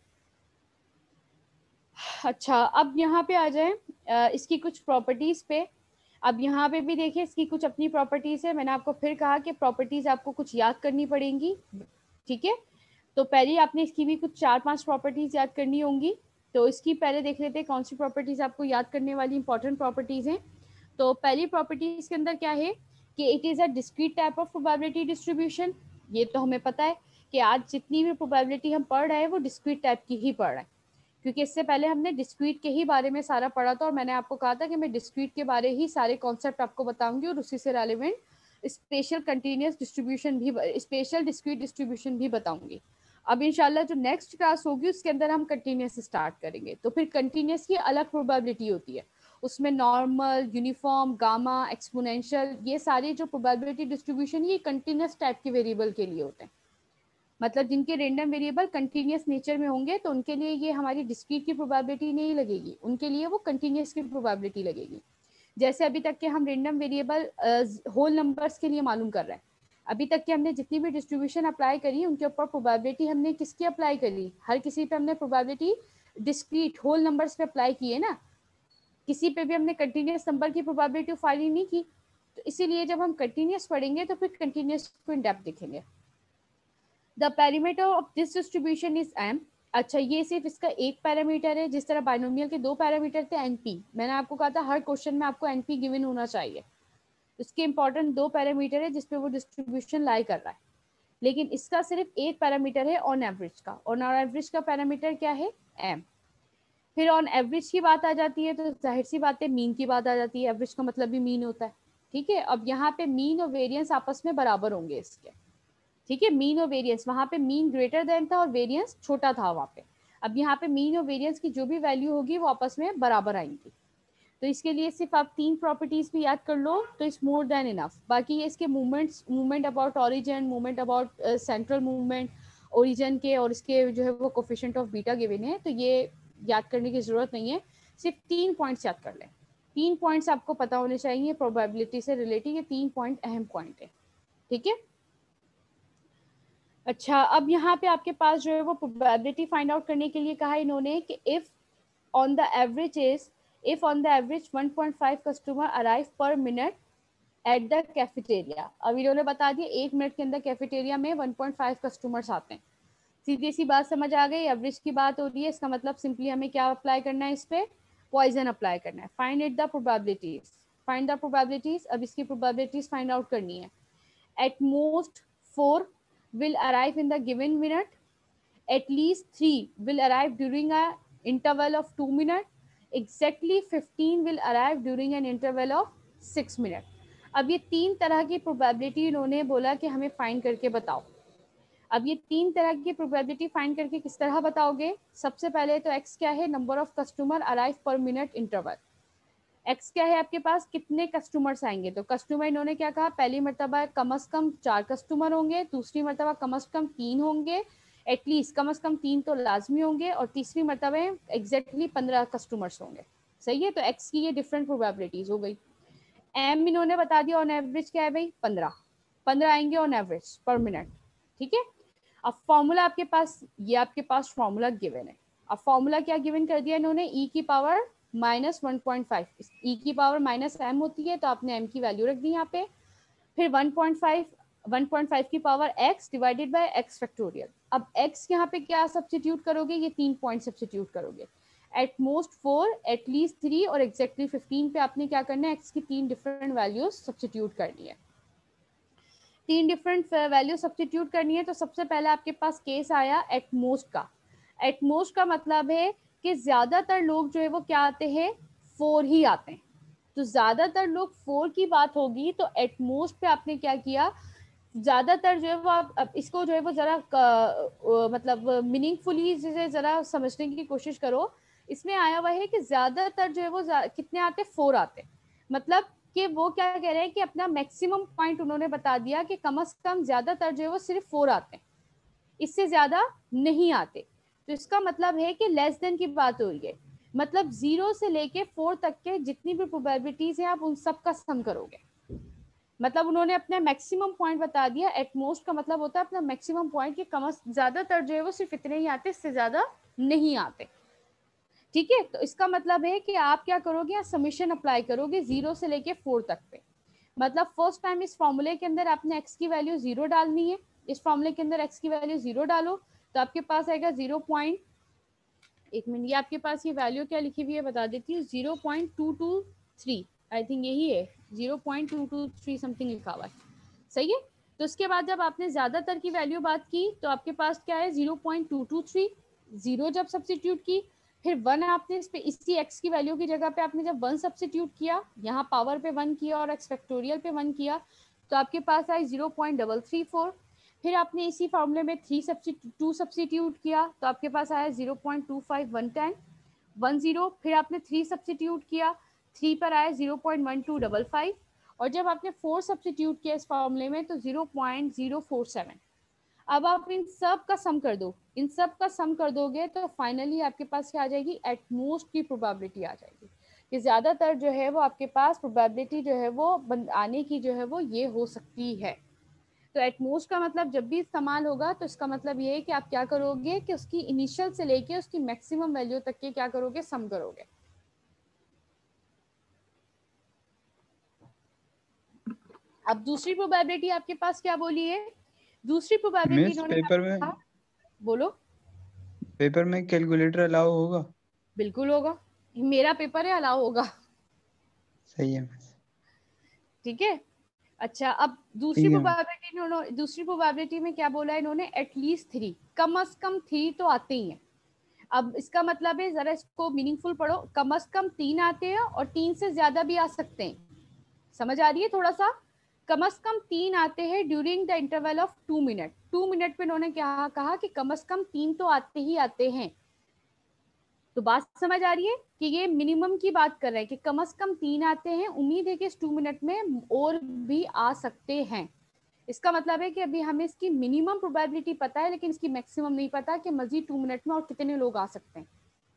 अच्छा, अब यहाँ पे आ जाए इसकी कुछ प्रॉपर्टीज पे। अब यहाँ पे भी देखिए इसकी कुछ अपनी प्रॉपर्टीज है। मैंने आपको फिर कहा कि प्रॉपर्टीज आपको कुछ याद करनी पड़ेंगी, ठीक है। तो पहले आपने इसकी भी कुछ चार पांच प्रॉपर्टीज याद करनी होंगी। तो इसकी पहले देख लेते हैं कौन सी प्रॉपर्टीज आपको याद करने वाली इंपॉर्टेंट प्रॉपर्टीज हैं। तो पहली प्रॉपर्टीज के अंदर क्या है कि it is a discrete type of probability distribution. ये तो हमें पता है कि आज जितनी भी प्रोबेबिलिटी हम पढ़ रहे हैं वो डिस्क्रीट टाइप की ही पढ़ रहे हैं, क्योंकि इससे पहले हमने डिस्क्रीट के ही बारे में सारा पढ़ा था और मैंने आपको कहा था कि मैं डिस्क्रीट के बारे ही सारे कॉन्सेप्ट आपको बताऊंगी और उसी से रेलिवेंट स्पेशल कंटिन्यूस डिस्ट्रीब्यूशन भी, स्पेशल डिस्क्रीट डिस्ट्रीब्यूशन भी बताऊंगी। अब इंशाल्लाह जो नेक्स्ट क्लास होगी उसके अंदर हम कंटिन्यूस स्टार्ट करेंगे। तो फिर कंटिन्यूस की अलग प्रोबेबिलिटी होती है, उसमें नॉर्मल, यूनिफॉर्म, गामा, एक्सपोनेंशियल, ये सारी जो प्रोबेबिलिटी डिस्ट्रीब्यूशन ये कंटिन्यूस टाइप के वेरिएबल के लिए होते हैं। मतलब जिनके रेंडम वेरिएबल कंटिन्यूस नेचर में होंगे तो उनके लिए ये हमारी डिस्क्रीट की प्रोबेबिलिटी नहीं लगेगी, उनके लिए वो कंटिन्यूस की प्रोबेबिलिटी लगेगी। जैसे अभी तक के हम रेंडम वेरिएबल होल नंबर्स के लिए मालूम कर रहे हैं, अभी तक के हमने जितनी भी डिस्ट्रीब्यूशन अप्लाई करी उनके ऊपर प्रोबेबिलिटी हमने किसकी अप्लाई करी, हर किसी पे हमने प्रोबेबिलिटी डिस्क्रीट होल नंबर्स पे अप्लाई की है ना, किसी पे भी हमने कंटिन्यूस नंबर की प्रोबेबिलिटी फाइल नहीं की। तो इसीलिए जब हम कंटिन्यूस पढ़ेंगे तो फिर कंटिन्यूस को इन डेप्थ देखेंगे। The parameter of this distribution is M. अच्छा, ये सिर्फ इसका एक पैरामीटर है, जिस तरह बाइनोमियल के दो पैरामीटर थे एनपी, मैंने आपको कहा था हर क्वेश्चन में आपको एनपी गिवन होना चाहिए। इसके इंपॉर्टेंट दो पैरामीटर है जिसपे वो डिस्ट्रीब्यूशन लाई कर रहा है, लेकिन इसका सिर्फ एक पैरामीटर है ऑन एवरेज का, और ऑन एवरेज का पैरामीटर क्या है, एम। फिर ऑन एवरेज की बात आ जाती है तो जाहिर सी बात है मीन की बात आ जाती है, एवरेज का मतलब भी मीन होता है, ठीक है। अब यहाँ पे मीन और वेरिएंस आपस में बराबर होंगे इसके, ठीक है। मीन और वेरिएंस, वहां पे मीन ग्रेटर देन था और वेरिएंस छोटा था वहां पे। अब यहाँ पे मीन और वेरिएंस की जो भी वैल्यू होगी वो आपस में बराबर आएंगी। तो इसके लिए सिर्फ आप तीन प्रॉपर्टीज भी याद कर लो तो इट्स मोर देन इनफ। बाकी ये इसके movements, movement about origin, movement about central movement origin के, और इसके जो है वो कोफिशिएंट ऑफ बीटा गिवन है, तो ये याद करने की जरूरत नहीं है। सिर्फ तीन पॉइंट्स याद कर लें, तीन पॉइंट्स आपको पता होने चाहिए प्रोबेबिलिटी से रिलेटेड, ये तीन पॉइंट अहम पॉइंट है, ठीक है। अच्छा, अब यहाँ पे आपके पास जो है वो प्रोबेबिलिटी फाइंड आउट करने के लिए कहा इन्होंने कि if on the average is if on the average one point five customer arrive per minute at the cafeteria. अब इन्होंने बता दिया एक मिनट के अंदर कैफेटेरिया में वन पॉइंट फाइव कस्टमर्स आते हैं। सीधी सी बात समझ आ गई, एवरेज की बात हो रही है, इसका मतलब सिंपली हमें क्या अप्लाई करना है, इस पे पॉइजन अप्लाई करना है। Find it the probabilities, find the probabilities. अब इसकी प्रोबेबिलिटीज फाइंड आउट करनी है। At most four will arrive in the given minute, at least three will arrive during a interval of two minutes, exactly fifteen will arrive during an interval of six minutes। अब ये तीन तरह की probability इन्होंने बोला कि हमें find करके बताओ। अब ये तीन तरह की प्रोबेबिलिटी फाइंड करके किस तरह बताओगे, सबसे पहले तो एक्स क्या है, number of customer arrive per minute interval. X क्या है आपके पास, कितने कस्टमर्स आएंगे, तो कस्टमर इन्होंने क्या कहा, पहली मरतबा कम अज कम चार कस्टमर होंगे, दूसरी मरतबा कम अज कम तीन होंगे, एटलीस्ट कम अज कम तीन तो लाजमी होंगे, और तीसरी मरतबा एग्जैक्टली पंद्रह कस्टमर्स होंगे। सही है, तो एक्स की ये डिफरेंट प्रोबेबिलिटीज हो गई। एम इन्होंने बता दिया ऑन एवरेज क्या है भाई, पंद्रह पंद्रह आएंगे ऑन एवरेज पर मिनट, ठीक है। अब फॉर्मूला आपके पास, ये आपके पास फॉर्मूला गिवन है। अब फॉर्मूला क्या गिवन कर दिया इन्होंने, ई की power minus one point five, E की पावर माइनस एम होती है तो आपने एम की वैल्यू रख दी यहाँ पे। फिर one point five one point five की power X divided by X factorial. अब एक्स यहाँ पे क्या सब्स्टिट्यूट करोगे, ये तीन पॉइंट सब्स्टिट्यूट करोगे। At most four, at least three और एग्जैक्टली फिफ्टीन पे आपने क्या करना है, एक्स की तीन डिफरेंट वैल्यूज सब्स्टिट्यूट करनी है। तीन डिफरेंट वैल्यू सब्स्टिट्यूट करनी है तो सबसे पहले आपके पास केस आया एट मोस्ट का। एट मोस्ट का मतलब है कि ज्यादातर लोग जो है वो क्या आते हैं, फोर ही आते हैं। तो ज्यादातर लोग फोर की बात होगी तो एट मोस्ट पे आपने क्या किया, ज्यादातर जो है वो आप इसको जो है वो जरा मतलब मीनिंगफुली जरा समझने की कोशिश करो। इसमें आया हुआ है कि ज्यादातर जो है वो कितने आते, फोर आते, मतलब कि वो क्या कह रहे हैं कि अपना मैक्सिमम पॉइंट उन्होंने बता दिया कि कम से कम ज्यादातर जो है वो सिर्फ फोर आते हैं, इससे ज्यादा नहीं आते। तो इसका मतलब है कि लेस देन की बात हो रही है, मतलब जीरो से लेके फोर तक के जितनी भी प्रोबेबिलिटीज हैं आप उन सब का सम करोगे, मतलब उन्होंने अपना मैक्सिमम पॉइंट बता दिया। एट मोस्ट का मतलब होता है अपना मैक्सिमम पॉइंट, कि कम ज्यादातर जो है वो सिर्फ इतने ही आते, इससे ज्यादा नहीं आते। ठीक है, तो इसका मतलब है कि आप क्या करोगे, समीशन अप्लाई करोगे जीरो से लेके फोर तक पे। मतलब फर्स्ट टाइम इस फॉर्मूले के अंदर आपने एक्स की वैल्यू जीरो डालनी है, इस फॉर्मूले के अंदर एक्स की वैल्यू जीरो डालो तो आपके पास आएगा जीरो पॉइंट, एक मिनट, ये आपके पास ये वैल्यू क्या लिखी हुई है बता देती हूँ, zero point two two three, I think यही है, zero point two two three something लिखा हुआ है, सही है। तो उसके बाद जब आपने ज्यादातर की वैल्यू बात की तो आपके पास क्या है, zero point two two three, zero जब सब्सिट्यूट की, फिर वन आपने इस पे, इसी एक्स की वैल्यू की जगह पे आपने जब वन सब्सिट्यूट किया, यहाँ पावर पे वन किया और एक्स फैक्टोरियल पे वन किया, तो आपके पास आए zero point double three four. फिर आपने इसी फॉर्मूले में थ्री सब्सिट्यूट टू सब्सिट्यूट किया तो आपके पास आया zero point two five one ten one zero. फिर आपने थ्री सब्सिट्यूट किया, थ्री पर आया zero point one two double five, और जब आपने फोर सब्सिट्यूट किया इस फॉर्मूले में तो zero point zero four seven. अब आप इन सब का सम कर दो, इन सब का सम कर दोगे तो फाइनली आपके पास क्या आ जाएगी, एट मोस्ट की प्रोबेबिलिटी आ जाएगी, कि ज्यादातर जो है वो आपके पास प्रोबेबिलिटी जो है वो आने की जो है वो ये हो सकती है। तो एटमोस्ट का मतलब जब भी इस्तेमाल होगा तो इसका मतलब ये है कि आप क्या करोगे कि उसकी इनिशियल से लेके उसकी मैक्सिमम वैल्यू तक के क्या करोगे, सम करोगे। अब दूसरी प्रोबेबिलिटी आपके पास क्या बोली है, दूसरी प्रोबेबिलिटी मिस इन्होंने पेपर में, बोलो। पेपर में कैलकुलेटर अलाउ होगा? बिल्कुल होगा, मेरा पेपर है, अलाउ होगा। सही है मिस। ठीक है, अच्छा अब दूसरी ठीक है मिस। प्रोबेबिलिटी इन्होंने, दूसरी प्रोबेबिलिटी में क्या बोला है इन्होंने, एटलीस्ट थ्री, कम अज कम थ्री तो आते ही हैं। अब इसका मतलब है, जरा इसको मीनिंगफुल पढ़ो, कम अज कम तीन आते हैं और तीन से ज्यादा भी आ सकते हैं, समझ आ रही है थोड़ा सा, कम अज कम तीन आते हैं during the interval of two minute, two minute पे इन्होंने क्या कहा कि कम अज कम तीन तो आते ही आते हैं। तो बात समझ आ रही है कि ये मिनिमम की बात कर रहे हैं कि कम अज कम तीन आते हैं, उम्मीद है कि इस टू मिनट में और भी आ सकते हैं। इसका मतलब है कि अभी हमें इसकी मिनिमम प्रोबेबिलिटी पता है लेकिन इसकी मैक्सिमम नहीं पता कि मजीद टू मिनट में और कितने लोग आ सकते हैं,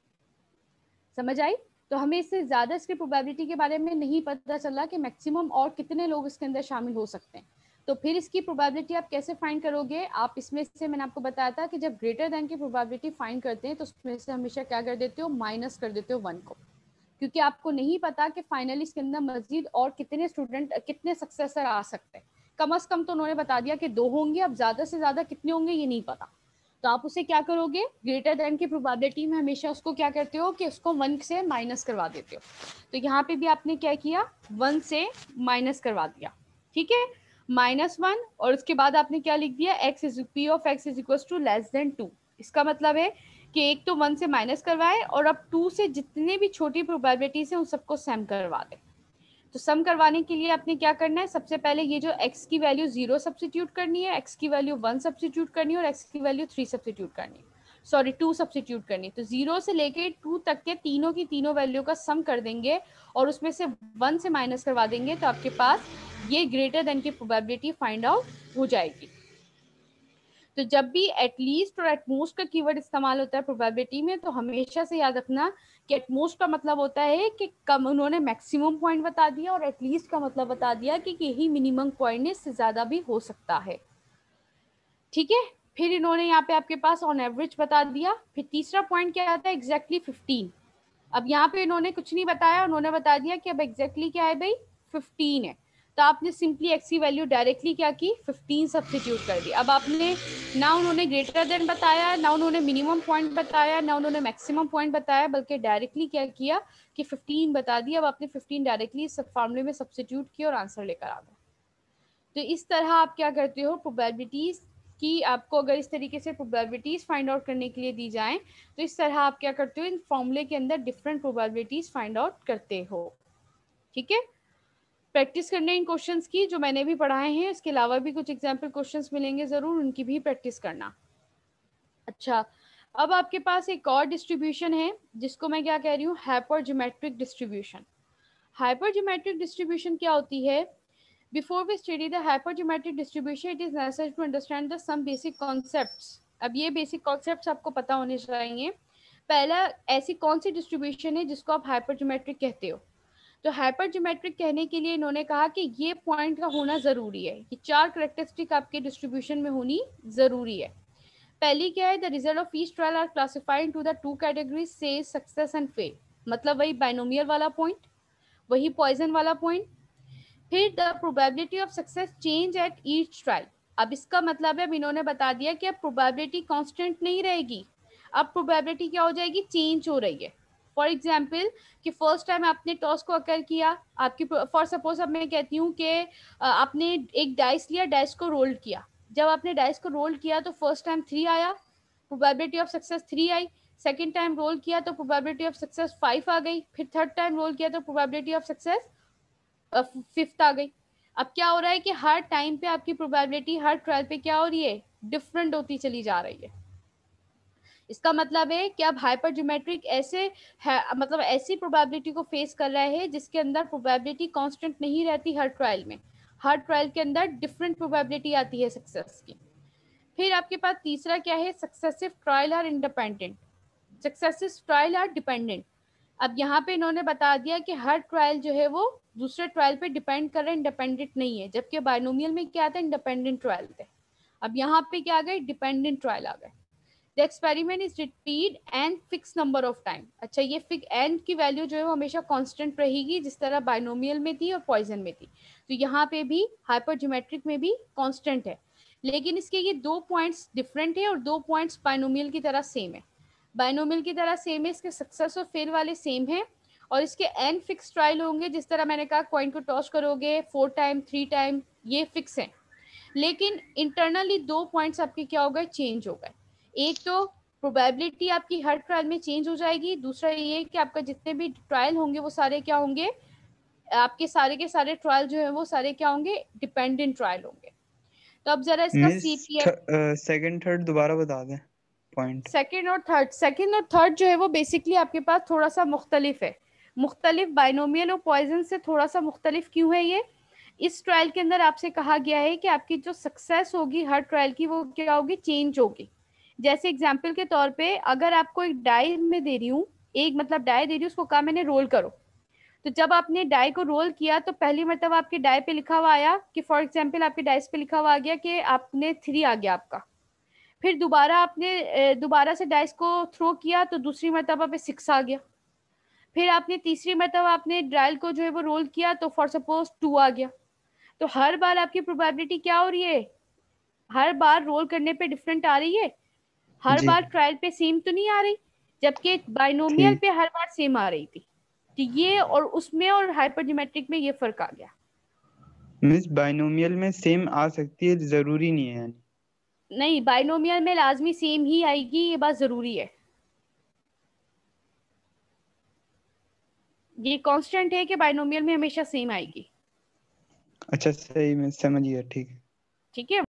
समझ आई। तो हमें इससे ज्यादा इसकी प्रोबेबिलिटी के बारे में नहीं पता चला कि मैक्सिमम और कितने लोग इसके अंदर शामिल हो सकते हैं। तो फिर इसकी प्रोबेबिलिटी आप कैसे फाइंड करोगे, आप इसमें से, मैंने आपको बताया था कि जब ग्रेटर देन की प्रोबेबिलिटी फाइंड करते हैं तो उसमें से हमेशा क्या कर देते हो, माइनस कर देते हो वन को, क्योंकि आपको नहीं पता कि फाइनली इसके अंदर मजीद और कितने स्टूडेंट, कितने सक्सेसर आ सकते हैं। कम अज कम तो उन्होंने बता दिया कि दो होंगे, अब ज्यादा से ज्यादा कितने होंगे ये नहीं पता। तो आप उसे क्या करोगे, ग्रेटर देन की प्रोबेबिलिटी में हमेशा उसको क्या करते हो कि उसको वन से माइनस करवा देते हो। तो यहाँ पे भी आपने क्या किया, वन से माइनस करवा दिया, ठीक है, माइनस वन, और उसके बाद आपने क्या लिख दिया, X is P of X is equal to less than two. इसका मतलब है कि एक तो वन से माइनस करवाए और अब टू से जितने भी छोटी प्रोबेबिलिटीज हैं उन सबको सम करवा दे। तो सम करवाने के लिए आपने क्या करना है, सबसे पहले ये जो x की वैल्यू जीरो सब्सिट्यूट करनी है, x की वैल्यू वन सब्सिट्यूट करनी है और x की वैल्यू थ्री सब्सिट्यूट करनी है, सॉरी टू सब्सिट्यूट करनी है। तो जीरो से लेके टू तक के तीनों की तीनों वैल्यू का सम कर देंगे और उसमें से वन से माइनस करवा देंगे, तो आपके पास ये ग्रेटर देन की प्रोबेबिलिटी फाइंड आउट हो जाएगी। तो जब भी एटलीस्ट और एटमोस्ट का कीवर्ड इस्तेमाल होता है प्रोबेबिलिटी में, तो हमेशा से याद रखना कि एटमोस्ट का मतलब होता है कि कम, उन्होंने मैक्सिमम पॉइंट बता दिया, और एटलीस्ट का मतलब बता दिया कि यही मिनिमम पॉइंट है, इससे ज्यादा भी हो सकता है, ठीक है। फिर इन्होंने यहाँ पे आपके पास ऑन एवरेज बता दिया। फिर तीसरा पॉइंट क्या आता है, एग्जैक्टली फिफ्टीन। अब यहाँ पे इन्होंने कुछ नहीं बताया, उन्होंने बता दिया कि अब एग्जैक्टली क्या है भाई, फिफ्टीन है। तो आपने सिंपली एक्स की वैल्यू डायरेक्टली क्या की, फिफ्टीन सब्स्टिट्यूट कर दी। अब आपने ना उन्होंने ग्रेटर देन बताया, ना उन्होंने मिनिमम पॉइंट बताया, ना उन्होंने मैक्सिमम पॉइंट बताया, बल्कि डायरेक्टली क्या किया कि फिफ्टीन बता दिया। अब आपने फिफ्टीन डायरेक्टली सब फॉर्मूले में सब्स्टिट्यूट किया और आंसर लेकर आ गए। तो इस तरह आप क्या करते हो, प्रोबेबिलिटीज की, आपको अगर इस तरीके से प्रोबेबिलिटीज फाइंड आउट करने के लिए दी जाएं तो इस तरह आप क्या करते हो, इन फॉर्मूले के अंदर डिफरेंट प्रोबेबिलिटीज फाइंड आउट करते हो, ठीक है। प्रैक्टिस करने इन क्वेश्चंस की जो मैंने भी पढ़ाए हैं, इसके अलावा भी कुछ एग्जाम्पल क्वेश्चंस मिलेंगे जरूर, उनकी भी प्रैक्टिस करना। अच्छा, अब आपके पास एक और डिस्ट्रीब्यूशन है जिसको मैं क्या कह रही हूँ, हाइपरज्योमेट्रिक डिस्ट्रीब्यूशन। हाइपरज्योमेट्रिक डिस्ट्रीब्यूशन क्या होती है, before we study the hypergeometric distribution it is necessary to understand the some basic concepts। अब ये basic concepts आपको पता होने चाहिए। पहला, ऐसी कौन सी डिस्ट्रीब्यूशन है जिसको आप हाइपरज्योमेट्रिक कहते हो, तो हाइपरज्योमेट्रिक कहने के लिए इन्होंने कहा कि ये पॉइंट का होना ज़रूरी है, ये चार करेक्टरिस्टिक आपके डिस्ट्रीब्यूशन में होनी ज़रूरी है। पहली क्या है, the result of each trial are classified to the two categories से सक्सेस एंड फेल, मतलब वही बाइनोमियल वाला पॉइंट, वही पॉइजन वाला पॉइंट। फिर the probability of success change at each trial, अब इसका मतलब है, अब इन्होंने बता दिया कि अब प्रोबेबिलिटी कांस्टेंट नहीं रहेगी, अब प्रोबेबिलिटी क्या हो जाएगी, चेंज हो रही है। फॉर एग्जाम्पल कि फर्स्ट टाइम आपने टॉस को अकर किया, आपकी फॉर सपोज अब मैं कहती हूँ कि आपने एक डाइस लिया, डाइस को रोल किया, जब आपने डाइस को रोल किया तो फर्स्ट टाइम थ्री आया, प्रोबेबिलिटी ऑफ सक्सेस थ्री आई। सेकेंड टाइम रोल किया तो प्रोबेबिलिटी ऑफ सक्सेस फाइव आ गई। फिर थर्ड टाइम रोल किया तो प्रोबेबिलिटी ऑफ सक्सेस फिफ्थ आ गई। अब क्या हो रहा है कि हर टाइम पे आपकी प्रोबेबिलिटी हर ट्रायल पे क्या हो रही है, डिफरेंट होती चली जा रही है। इसका मतलब है कि अब हाइपरज्योमेट्रिक ऐसे है, मतलब ऐसी प्रोबेबिलिटी को फेस कर रहा है जिसके अंदर प्रोबेबिलिटी कांस्टेंट नहीं रहती हर ट्रायल में, हर ट्रायल के अंदर डिफरेंट प्रोबेबिलिटी आती है सक्सेस की। फिर आपके पास तीसरा क्या है, successive trial are independent, successive trial are dependent. अब यहाँ पे इन्होंने बता दिया कि हर ट्रायल जो है वो दूसरे ट्रायल पे डिपेंड कर रहा है, इंडिपेंडेंट नहीं है, जबकि बाइनोमियल में क्या था, इंडिपेंडेंट ट्रायल थे। अब यहाँ पे क्या आ गए, डिपेंडेंट ट्रायल आ गए। The experiment is repeat and fix number of time, अच्छा ये फिक्स एंड की वैल्यू जो है वो हमेशा कांस्टेंट रहेगी, जिस तरह बाइनोमियल में थी और पॉइजन में थी, तो यहाँ पे भी हाइपरज्योमेट्रिक में भी कांस्टेंट है। लेकिन इसके ये दो पॉइंट्स डिफरेंट है और दो पॉइंट्स बाइनोमियल की तरह सेम है। बाइनोमियल की तरह सेम है, इसके सक्सेस और फेल वाले सेम है, और इसके एन फिक्स ट्रायल होंगे, जिस तरह मैंने कहा कॉइन को टॉस करोगे फोर टाइम थ्री टाइम, ये फिक्स है। लेकिन इंटरनली दो पॉइंट्स आपके क्या हो गए, चेंज हो गए। एक तो प्रोबेबिलिटी आपकी हर ट्रायल में चेंज हो जाएगी, दूसरा ये कि आपका जितने भी ट्रायल होंगे वो सारे क्या होंगे, आपके सारे के सारे ट्रायल जो है वो सारे क्या होंगे, डिपेंडेंट ट्रायल होंगे। तो अब जरा इसका सीपीएफ सेकंड थर्ड दोबारा बता दें पॉइंट। सेकेंड और थर्ड, सेकेंड और थर्ड जो है वो बेसिकली आपके पास थोड़ा सा मुख्तलिफ है, मुख्तलिफ बाइनोमियल और पॉइजन से थोड़ा सा मुख्तलिफ क्यों है ये, इस ट्रायल के अंदर आपसे कहा गया है कि आपकी जो सक्सेस होगी हर ट्रायल की वो क्या होगी, चेंज होगी। जैसे एग्जाम्पल के तौर पे अगर आपको एक डाई में दे रही हूँ, एक मतलब डाई दे रही हूँ, उसको कहा मैंने रोल करो, तो जब आपने डाई को रोल किया तो पहली मतलब आपके डाई पे लिखा हुआ आया कि फॉर एग्जाम्पल आपके डाइस पे लिखा हुआ आ गया कि आपने थ्री आ गया आपका। फिर दोबारा आपने दोबारा से डाइस को थ्रो किया तो दूसरी मरतबा पे सिक्स आ गया। फिर आपने तीसरी मरतबा आपने डायल को जो है वो रोल किया तो फॉर सपोज टू आ गया। तो हर बार आपकी प्रोबेबिलिटी क्या हो रही है, हर बार रोल करने पे डिफरेंट आ रही है, हर जी बार ट्रायल पे सेम तो नहीं आ रही, जबकि बाइनोमियल ठीक। पे हर बार सेम आ रही थी। तो ये और उसमें और हाइपरज्योमेट्रिक में ये फर्क आ गया। मिस बाइनोमियल में सेम आ सकती है, जरूरी नहीं है यानी। नहीं, बाइनोमियल में लाजमी सेम ही आएगी, ये बात जरूरी है। ये कांस्टेंट है कि बाइनोमियल में हमेशा सेम आएगी। अच्छा सही, मैं समझ गया, ठीक है। ठीक है।